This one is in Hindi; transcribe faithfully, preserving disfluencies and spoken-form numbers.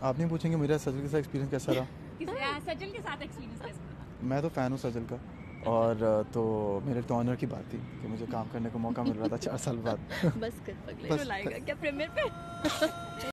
आप नहीं पूछेंगे मेरा सजल के साथ एक्सपीरियंस कैसा रहा? सजल के साथ एक्सपीरियंस कैसा रहा? मैं तो फ़ैन हूँ सजल का, और तो मेरे तो ऑनर की बात थी कि मुझे काम करने का मौका मिल रहा था चार साल बाद। बस कर पगले बस लाएगा क्या प्रीमियर पे?